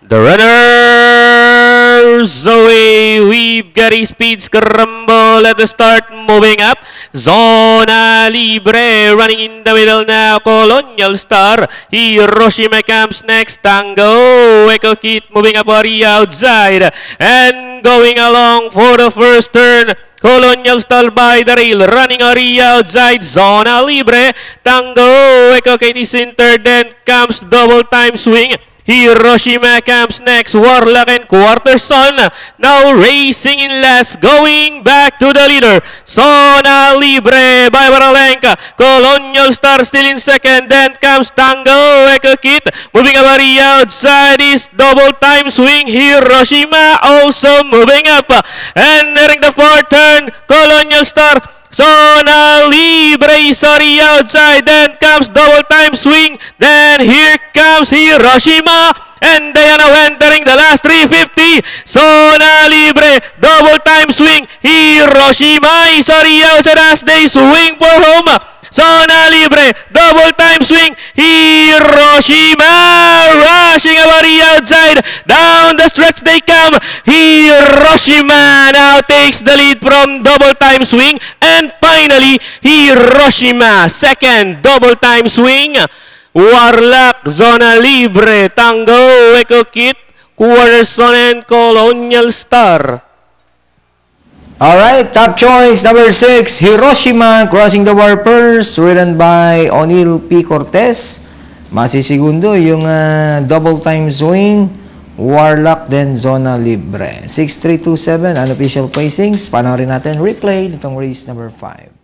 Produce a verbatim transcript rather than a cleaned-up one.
The runners away. We've got a speed scramble at the start, moving up. Zona Libre running in the middle now. Colonial Star. Hiroshima comes next. Tango Echo Kit moving up on the outside and going along for the first turn. Colonial Star by the rail, running on the outside. Zona Libre. Tango Echo Kit is in third. Then comes double time swing. Hiroshima comes next. Warlock and Quarterson now racing in last, going back to the leader. Zona Libre by Baralenka. Colonial Star still in second. Then comes Tango Echo Kit moving up on the outside. Is double time swing. Hiroshima also moving up. And entering the fourth turn, Colonial Star. Zona Libre is on the outside. Then comes double time swing. Then here comes Hiroshima. And they are now entering the last three fifty. Zona Libre, double time swing. Hiroshima is on the outside as they swing for home. Zona Libre, double time swing. Hiroshima rushing over the outside. Down the stretch they come. Hiroshima now takes the lead from double time swing. And finally, Hiroshima, second double time swing. Warlock, Zona Libre, Tango Echo Kit, Quarterson, and Colonial Star. Alright, top choice number six, Hiroshima crossing the wire first, ridden by O'Neil P. Cortez. Masisigundo yung uh, double time swing, Warlock, then Zona Libre. six three two seven unofficial placings. Panoorin natin replay nitong race number five.